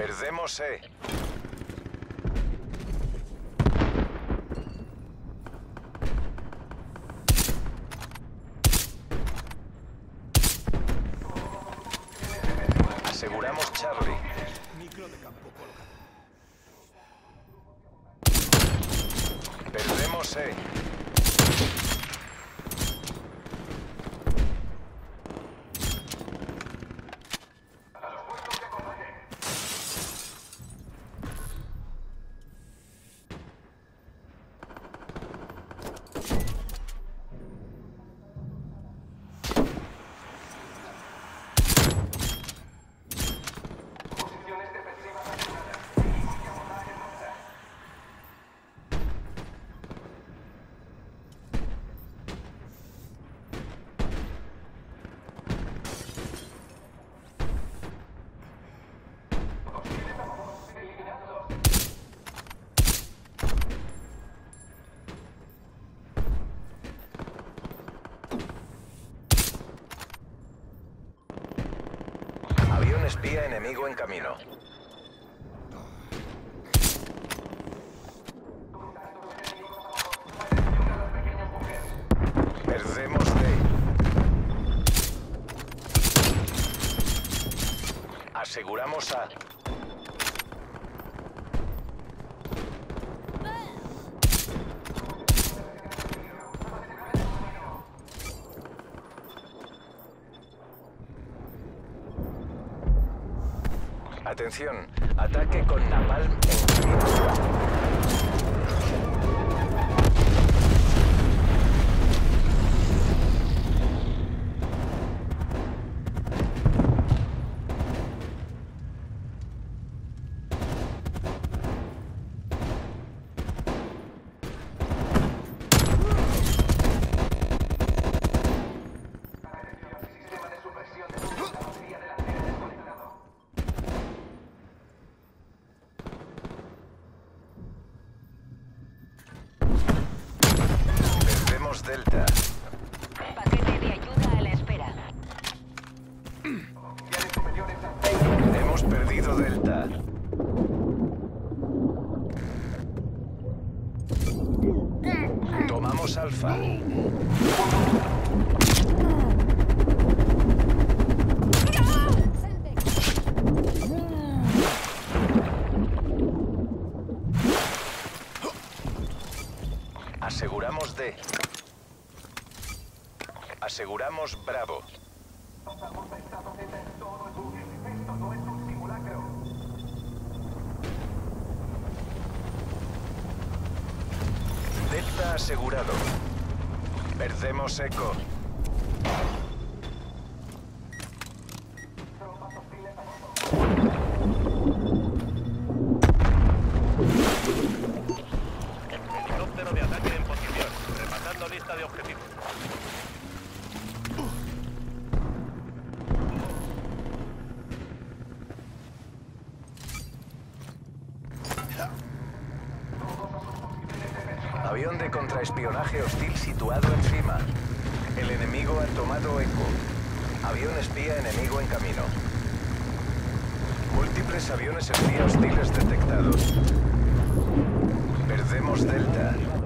Perdemos E. Aseguramos Charlie. Micro de campo colocado. Perdemos E. Avión espía enemigo en camino. Perdemos D. Aseguramos A. Atención, ataque con napalm en camino. Delta. Paquete de ayuda a la espera. Hemos perdido Delta. Tomamos Alfa. Aseguramos D. Aseguramos Bravo. Delta asegurado. Perdemos Eco. Helicóptero de ataque en posición. Repasando lista de objetivos. Avión de contraespionaje hostil situado encima. El enemigo ha tomado Eco. Avión espía enemigo en camino. Múltiples aviones espía hostiles detectados. Perdemos Delta.